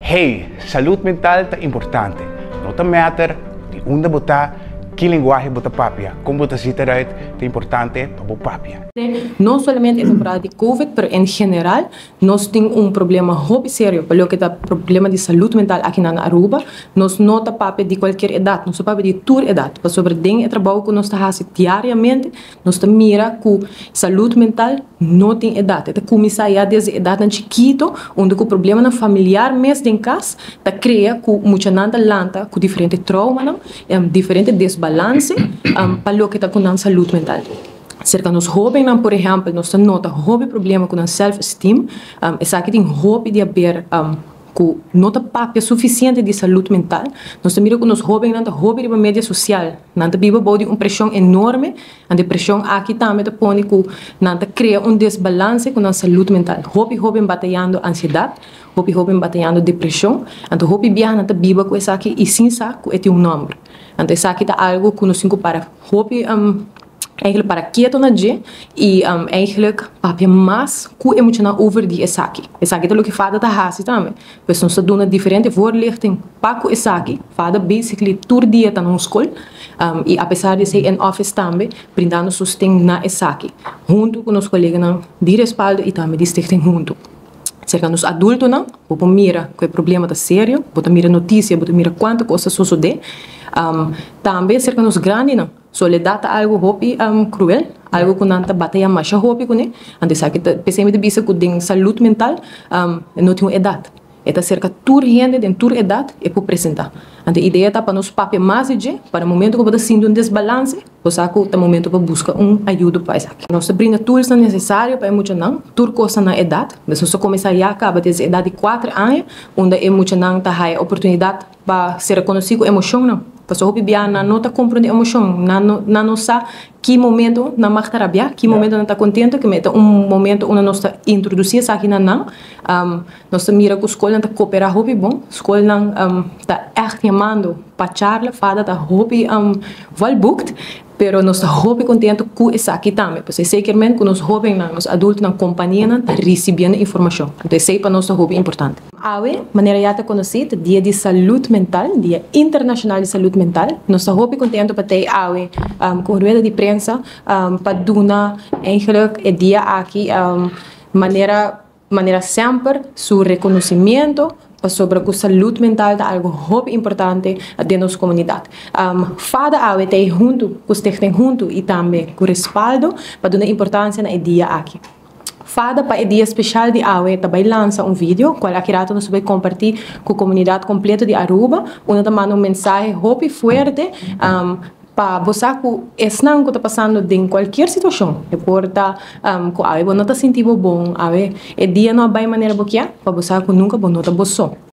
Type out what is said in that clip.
Hey, saúde mental é importante. Não te matter de onde botar, que linguagem botar papia, como botar se é importante para botar papia. Não somente a temporada de Covid, mas em geral, nós temos problema muito sério, pelo que é problema de saúde mental aqui na Aruba. Nós não temos papel de qualquer idade, nós temos de toda idade. Para sobre o trabalho que nós fazemos diariamente, nós mira que saúde mental não tem idade. Então, começar já desde a idade chiquito, onde o problema familiar mesmo em casa, cria que muita nanta lanta com diferentes traumas, diferentes desbalance, para o que está com a saúde mental. Cerca nos jovens, por exemplo, nós nota hobby problema com a self-esteem, essa aqui tem hobby de haver que não tem papel suficiente de saúde mental. Nós miramos que os jovens não têm hobby de mídia social, não têm uma pressão enorme, a depressão aqui também põe que não cria desbalance com a saúde mental. Hobby batalhando ansiedade, hobby batalhando depressão, então hobby biar não vive com essa aqui e sem saco é um número. Então essa aqui é algo que nós para hobby eigenlijk para quieto na dia e eigenlijk papel mais que emocional over die esaki. Esaki é o que faz da raça também. Pois nós estamos diferente voorlichting para o esaki. Faz basically todo dia tá na escola e apesar de ser em office também, brindando sustento na esaki. Junto com os colegas de respaldo e também de stichting junto. Cerca dos adultos não, vou mira que o problema tá sério, vou mira notícia, vou mira quanto coisa sucede. Também cerca dos grandes não. Soledade é algo hobby cruel, algo que não batalha mais hobby com ele. Então, sabe que pensamos de bisa que tem saúde mental não tem idade. Eta cerca toda gente de toda idade é para apresentar. Então, a ideia é para nos papel mais de para o momento que você sente desbalance, você que o momento para buscar ajuda para isso. Nós brinda tools necessários para muito não, tudo coisa na idade. Mas nós começar já acaba desde a idade de 4 anos, onde é muito não tá a oportunidade para ser reconhecido emoção não. Porque o bibiana não está compreendendo emoção, não sabe que momento não vai trabalhar, que momento não está contente, que momento onde nós está introduzir isso aqui não, nós mira que a escola não está cooperar hobby bom, a escola não está chamando para charla, fada está hobby well booked, pero nós está hobby contente com isso aqui também, porque seguramente que nós hobby os adultos na companhia não está recebendo informação, então sei para nós está hobby importante. Awe, maneira já está conhecida, Dia de Saúde Mental, Dia Internacional de Saúde Mental, nós está hobby contente para ter Awe com rueda de prensa para dar eigenlijk é dia aqui maneira sempre seu reconhecimento sobre a saúde mental é algo muito importante de nossa comunidade. Fada Awe tem junto, com os junto e também com respaldo para dar importância na dia aqui. Fada para o dia especial de Awe também lança vídeo, qual aqui nós vamos compartilhar com a comunidade completa de Aruba, onde também mensagem muito forte para você que não está passando em qualquer situação. Importa que Awe não está sentindo bom, Awe é dia não vai maneira boa para você que nunca não está bom.